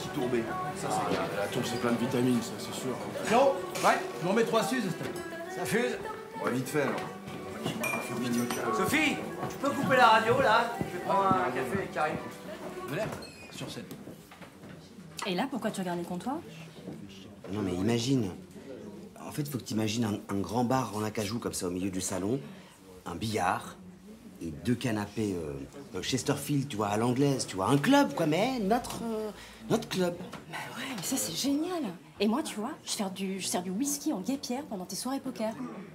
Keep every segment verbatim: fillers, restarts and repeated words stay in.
tourbé. Ça, c'est bien. La tombe, c'est plein de vitamines, ça, c'est sûr. Non. Ouais, je m'en mets trois suces, ça fuse. Ouais, vite fait, alors. Sophie, tu peux couper la radio, là? Je vais prendre un café avec Karim. Venez, sur scène. Et là, pourquoi tu regardes les comptoirs? Non, mais imagine. En fait, faut que tu imagines un, un grand bar en acajou comme ça au milieu du salon, un billard et deux canapés euh, Chesterfield, tu vois, à l'anglaise, tu vois, un club, quoi, mais notre, euh, notre club. Bah ouais, mais ça, c'est génial. Et moi, tu vois, je sers du, je sers du whisky en guêpière pendant tes soirées poker.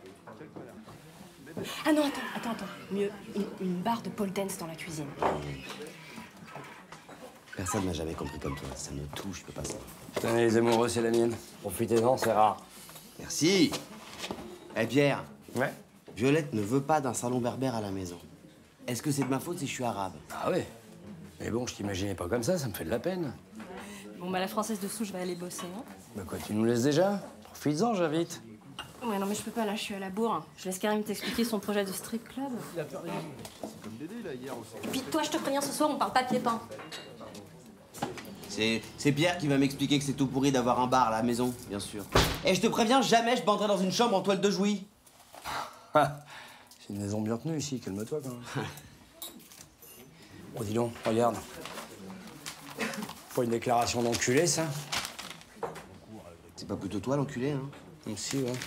Ah non, attends, attends, attends. Mieux, une, une barre de pole dance dans la cuisine. Personne m'a jamais compris comme toi. Ça me touche, je peux pas ça. Putain, les amoureux, c'est la mienne. Profitez-en, c'est rare. Merci. Eh, Pierre. Ouais. Violette ne veut pas d'un salon berbère à la maison. Est-ce que c'est de ma faute si je suis arabe? Ah ouais. Mais bon, je t'imaginais pas comme ça, ça me fait de la peine. Bon, bah la française de souche va aller bosser, hein. Bah quoi, tu nous laisses déjà? Profites-en, j'invite. Ouais, non, mais je peux pas, là, je suis à la bourre. Je laisse Karim t'expliquer son projet de strip club. Il a peur des C'est comme Dédé, là, hier aussi. Puis toi, je te préviens, ce soir, on parle papier peint. C'est c'est Pierre qui va m'expliquer que c'est tout pourri d'avoir un bar à la maison, bien sûr. Et je te préviens, jamais je banderai dans une chambre en toile de Jouy. C'est une maison bien tenue ici, calme-toi quand même. Oh, dis donc, regarde. Pas une déclaration d'enculé, ça? C'est pas plutôt toi l'enculé, hein? Donc si, ouais.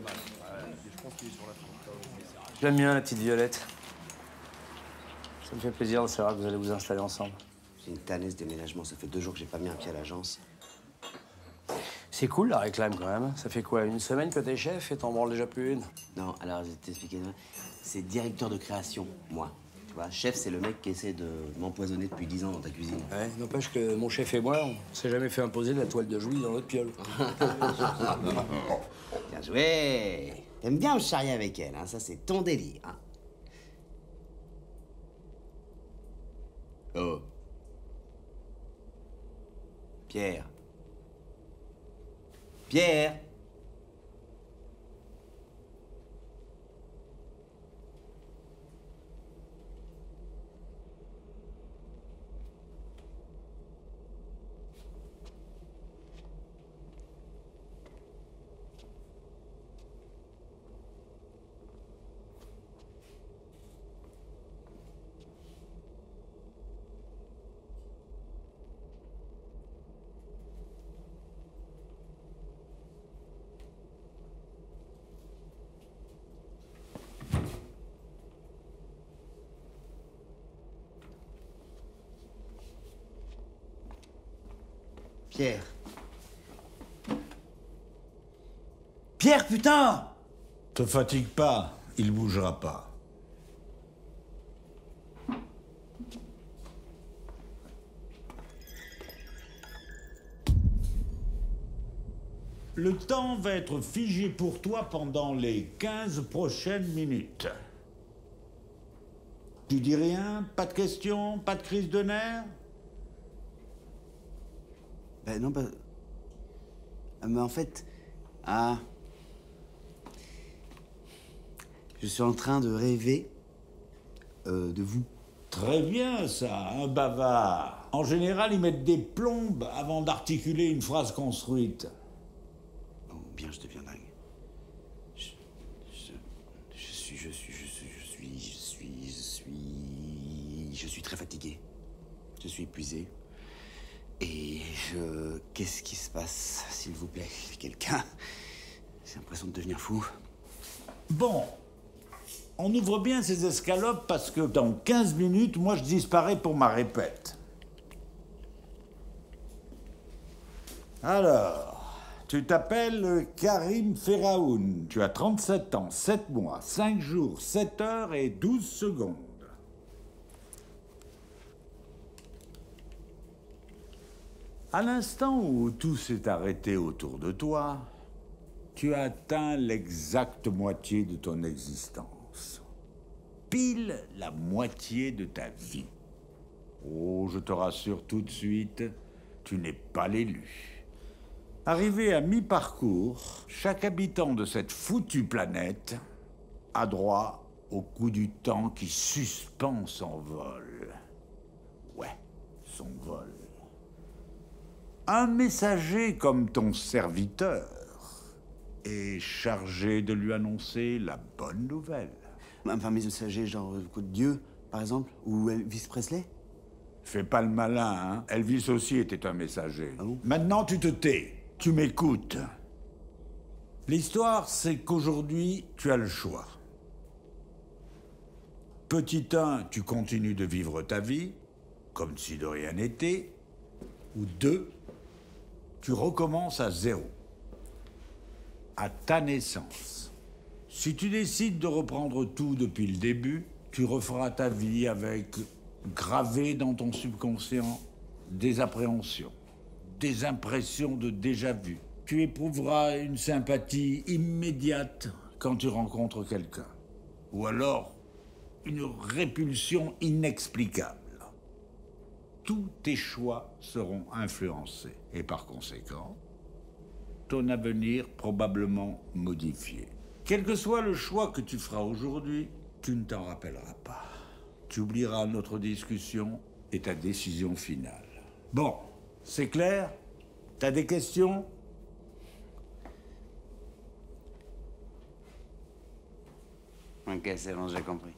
J'aime bien la petite Violette. Ça me fait plaisir de savoir que vous allez vous installer ensemble. J'ai une tannée ce déménagement, ça fait deux jours que j'ai pas mis un pied à l'agence. C'est cool la réclame quand même. Ça fait quoi, une semaine que t'es chef et t'en branles déjà plus une? Non, alors je vais t'expliquer. C'est directeur de création, moi. Tu vois, chef, c'est le mec qui essaie de m'empoisonner depuis dix ans dans ta cuisine. Ouais, n'empêche que mon chef et moi, on s'est jamais fait imposer de la toile de Jouy dans notre piole. Bien joué. T'aimes bien me charrier avec elle, hein, ça c'est ton délire. Hein. Oh. Pierre. Pierre. Pierre. Pierre, putain! Te fatigue pas, il bougera pas. Le temps va être figé pour toi pendant les quinze prochaines minutes. Tu dis rien? Pas de questions? Pas de crise de nerfs? Ben non, bah... Mais en fait... Ah... Je suis en train de rêver... Euh, de vous. Très bien, ça, un bavard. En général, ils mettent des plombes avant d'articuler une phrase construite. Oh, bien, je deviens dingue. Je... Je... Je suis... Je suis... Je suis... Je suis... Je suis... Je suis... Je suis très fatigué. Je suis épuisé. Et je... Qu'est-ce qui se passe, s'il vous plaît? Quelqu'un? J'ai l'impression de devenir fou. Bon. On ouvre bien ces escalopes parce que dans quinze minutes, moi, je disparais pour ma répète. Alors, tu t'appelles Karim Feraoun. Tu as trente-sept ans, sept mois, cinq jours, sept heures et douze secondes. À l'instant où tout s'est arrêté autour de toi, tu as atteint l'exacte moitié de ton existence. Pile la moitié de ta vie. Oh, je te rassure tout de suite, tu n'es pas l'élu. Arrivé à mi-parcours, chaque habitant de cette foutue planète a droit au coup du temps qui suspend son vol. Ouais, son vol. Un messager comme ton serviteur est chargé de lui annoncer la bonne nouvelle. Enfin, mes messagers, genre euh, quoi, Dieu, par exemple, ou Elvis Presley. Fais pas le malin, hein. Elvis aussi était un messager. Ah bon? Maintenant, tu te tais. Tu m'écoutes. L'histoire, c'est qu'aujourd'hui, tu as le choix. Petit un, tu continues de vivre ta vie, comme si de rien n'était. Ou deux, tu recommences à zéro. À ta naissance. Si tu décides de reprendre tout depuis le début, tu referas ta vie avec, gravé dans ton subconscient, des appréhensions, des impressions de déjà-vu. Tu éprouveras une sympathie immédiate quand tu rencontres quelqu'un. Ou alors, une répulsion inexplicable. Tous tes choix seront influencés. Et par conséquent, ton avenir probablement modifié. Quel que soit le choix que tu feras aujourd'hui, tu ne t'en rappelleras pas. Tu oublieras notre discussion et ta décision finale. Bon, c'est clair? T'as des questions? Ok, c'est bon, j'ai compris.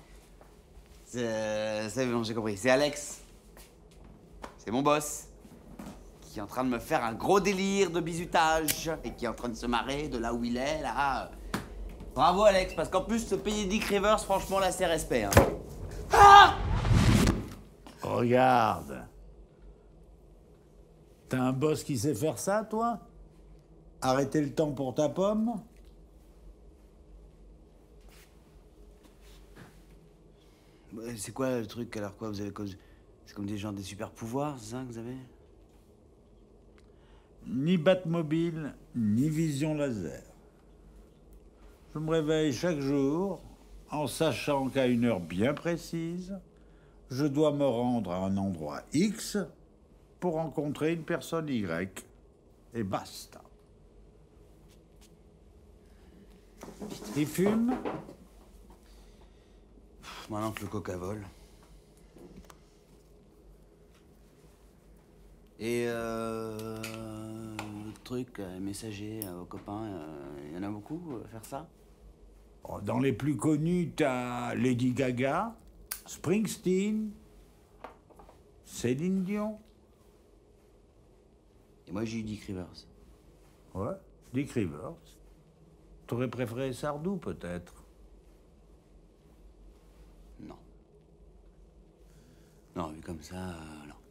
C'est c'est bon, j'ai compris. C'est Alex. C'est mon boss. Qui est en train de me faire un gros délire de bizutage. Et qui est en train de se marrer de là où il est, là. Bravo, Alex, parce qu'en plus, se payer Dick Rivers, franchement, là, c'est respect. Hein. Ah! Regarde. T'as un boss qui sait faire ça, toi? Arrêter le temps pour ta pomme? C'est quoi le truc, alors quoi, vous avez... C'est comme des gens des super pouvoirs, c'est ça que vous avez? Ni Batmobile, ni vision laser. Je me réveille chaque jour en sachant qu'à une heure bien précise, je dois me rendre à un endroit X pour rencontrer une personne Y. Et basta. Il fume? Maintenant que le coca vole. Et euh... le truc, euh, messager euh, aux copains, il euh, y en a beaucoup à faire ça? Dans les plus connus, t'as Lady Gaga, Springsteen, Céline Dion. Et moi, j'ai eu Dick Rivers. Ouais, Dick Rivers. T'aurais préféré Sardou, peut-être? Non. Non, vu comme ça, euh, non.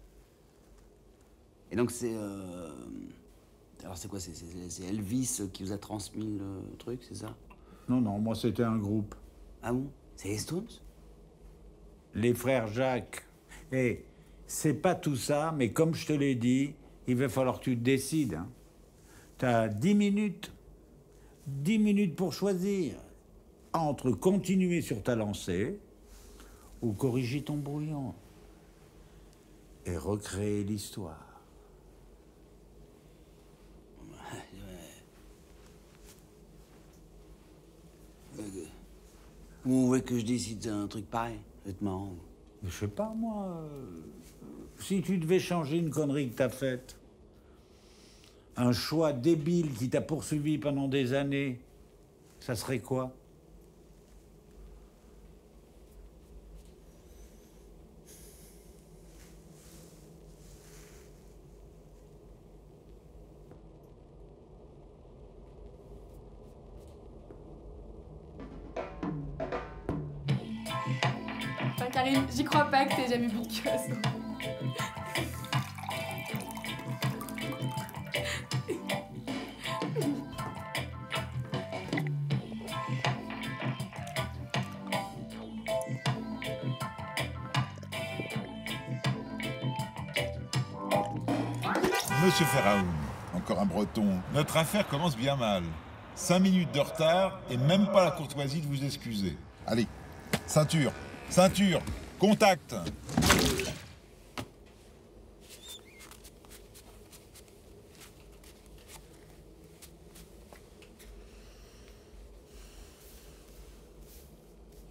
Et donc, c'est... Euh... Alors, c'est quoi? C'est Elvis qui vous a transmis le truc, c'est ça? Non, non, moi, c'était un groupe. Ah bon? C'est les Stones? Les frères Jacques. Et c'est pas tout ça, mais comme je te l'ai dit, il va falloir que tu te décides. Hein. T'as dix minutes. Dix minutes pour choisir. Entre continuer sur ta lancée ou corriger ton brouillon. Et recréer l'histoire. Où on veut que je décide un truc pareil, honnêtement. Je sais pas, moi. Euh, si tu devais changer une connerie que t'as faite, un choix débile qui t'a poursuivi pendant des années, ça serait quoi? Enfin, Karine, j'y crois pas que t'aies jamais bu de curacao. Monsieur Ferraoun, encore un breton, notre affaire commence bien mal. Cinq minutes de retard et même pas la courtoisie de vous excuser. Allez, ceinture, ceinture, contact.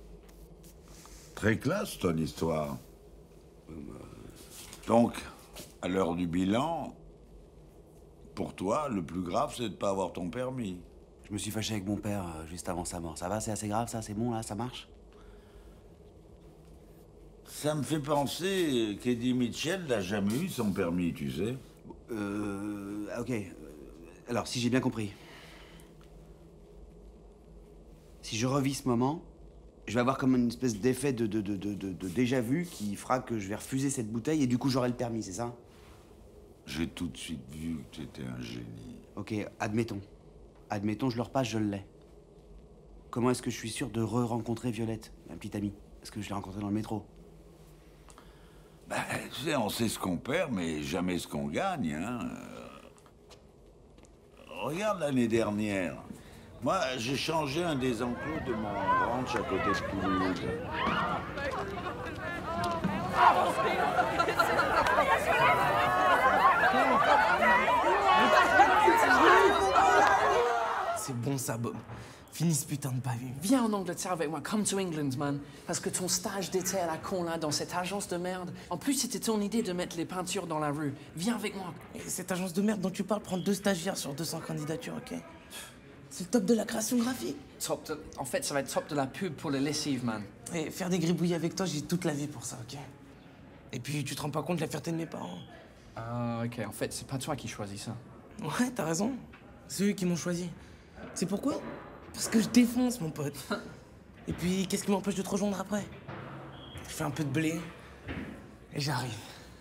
Très classe, ton histoire. Donc, À l'heure du bilan, pour toi, le plus grave, c'est de pas avoir ton permis. Je me suis fâché avec mon père euh, juste avant sa mort. Ça va, c'est assez grave, ça? C'est bon, là? Ça marche? Ça me fait penser qu'Eddie Mitchell n'a jamais eu son permis, tu sais. Euh... Ok. Alors, si j'ai bien compris. Si je revis ce moment, je vais avoir comme une espèce d'effet de, de, de, de, de, de déjà-vu qui fera que je vais refuser cette bouteille et du coup, j'aurai le permis, c'est ça? J'ai tout de suite vu que tu étais un génie. Ok, admettons. Admettons, je le repasse, je l'ai. Comment est-ce que je suis sûr de re-rencontrer Violette, ma petite amie? Est-ce que je l'ai rencontrée dans le métro? Ben, tu sais, on sait ce qu'on perd, mais jamais ce qu'on gagne, hein. Regarde l'année dernière. Moi, j'ai changé un des enclos de mon ranch à côté de Toulouse. C'est bon ça, Bob. Finis ce putain de pavé. Viens en Angleterre avec moi, come to England, man. Parce que ton stage d'été à la con, là, dans cette agence de merde, en plus, c'était ton idée de mettre les peintures dans la rue. Viens avec moi. Et cette agence de merde dont tu parles prend deux stagiaires sur deux cents candidatures, ok? C'est le top de la création graphique. Top de... En fait, ça va être top de la pub pour les lessives, man. Et faire des gribouillis avec toi, j'ai toute la vie pour ça, ok? Et puis, tu te rends pas compte de la fierté de mes parents. Ah, ok. En fait, c'est pas toi qui choisis ça. Ouais, t'as raison. C'est eux qui m'ont choisi. C'est pourquoi? Parce que je défonce, mon pote. Et puis, qu'est-ce qui m'empêche de te rejoindre après? Je fais un peu de blé et j'arrive.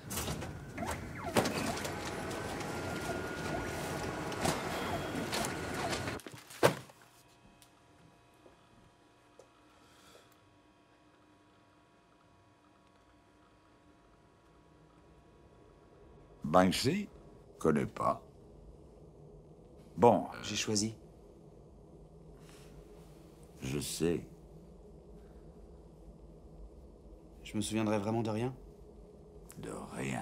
Banksy? Connais pas. Bon, J'ai choisi. je sais. Je me souviendrai vraiment de rien? De rien.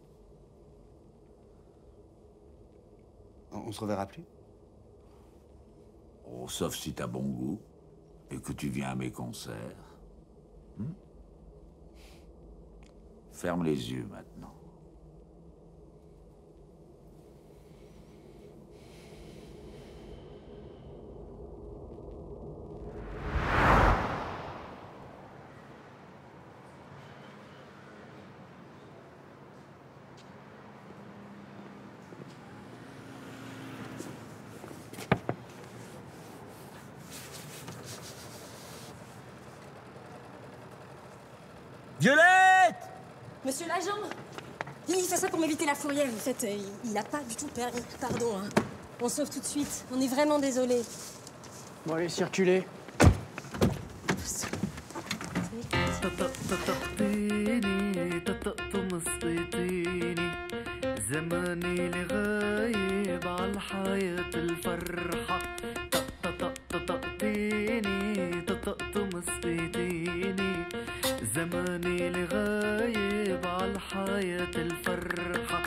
On, on se reverra plus? Oh, sauf si t'as bon goût et que tu viens à mes concerts. Hmm? Ferme les yeux maintenant. Violette! Monsieur l'agent, il fait ça pour m'éviter la fourrière. En fait, euh, il n'a pas du tout permis. Pardon, hein. On sauve tout de suite. On est vraiment désolé. Bon, allez, circulez. زماني لغايب عالحياة الفرحة طقطقتيني طقطمصيتيني زماني لغايب عالحياة الفرحة.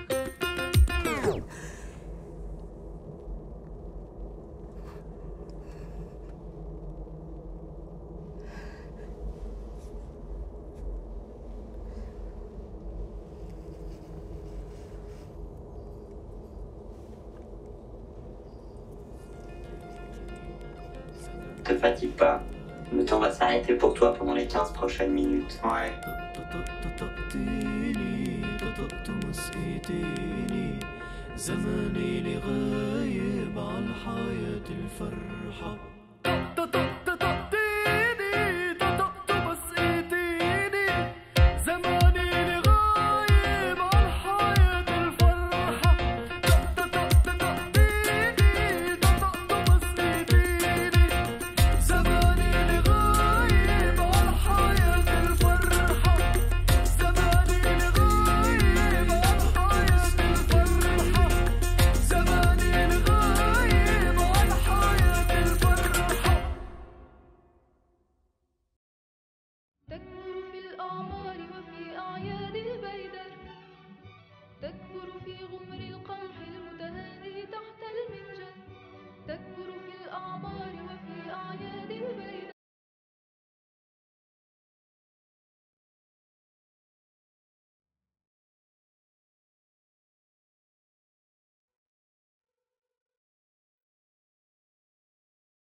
Te fatigue pas. Le temps va s'arrêter pour toi pendant les quinze prochaines minutes. Ouais. زماني لغايب عالحياة الفرحة